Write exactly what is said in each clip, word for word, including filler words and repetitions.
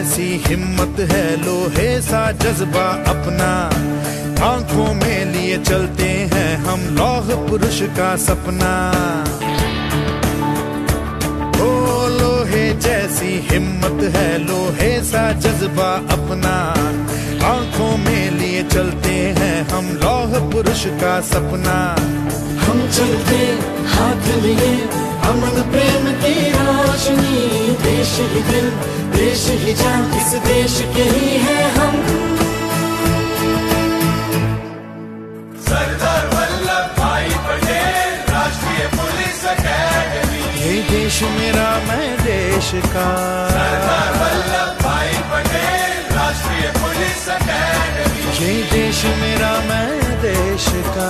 जैसी हिम्मत है, लोहे सा जज्बा अपना, आंखों में लिए चलते हैं हम लौह पुरुष का सपना। ओ लोहे जैसी हिम्मत है, लोहे सा जज्बा अपना, आंखों में लिए चलते हैं हम लौह पुरुष का सपना। हम चलते हाथ लिए अमन प्रेम की रोशनी, देश ही दिल देश ही जान, इस देश के ही है हम। सरदार वल्लभ भाई पटेल राष्ट्रीय पुलिस अकेडमी, ये देश मेरा मैं देश का। सरदार वल्लभ भाई पटेल राष्ट्रीय पुलिस अकेडमी, ये देश मेरा मैं देश का।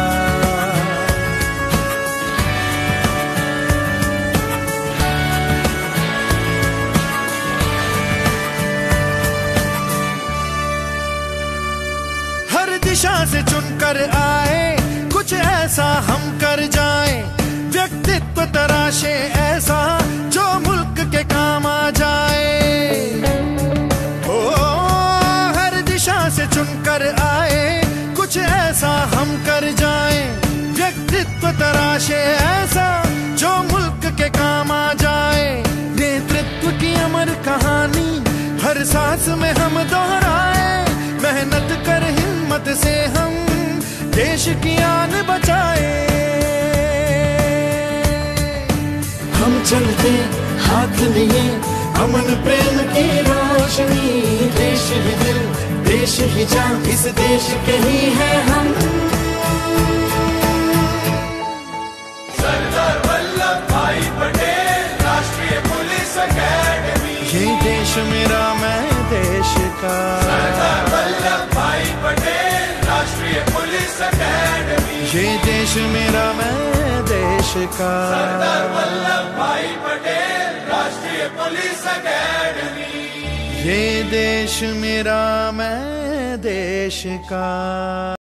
हर दिशा से चुनकर आए, कुछ ऐसा हम कर जाएं, व्यक्तित्व तराशे ऐसा जो मुल्क के काम आ जाए। ओ हर दिशा से चुनकर आए, कुछ ऐसा हम कर जाएं, व्यक्तित्व तराशे ऐसा जो मुल्क के काम आ जाए। नेतृत्व की अमर कहानी हर सांस में हम दोहराए, मेहनत कर हिम्मत से हम देश की आन बचाए। हम चलते हाथ लिए अमन प्रेम की रोशनी, देश ही दिल देश ही जान, इस देश के ही है हम। सरदार वल्लभ भाई पटेल राष्ट्रीय पुलिस अकेडमी, ये देश मेरा मैं देश का। सरदार वल्लभ भाई पटेल राष्ट्रीय पुलिस अकेडमी, ये देश मेरा मैं देश का। सरदार वल्लभ भाई पटेल राष्ट्रीय पुलिस अकेडमी, ये देश मेरा मैं देश का।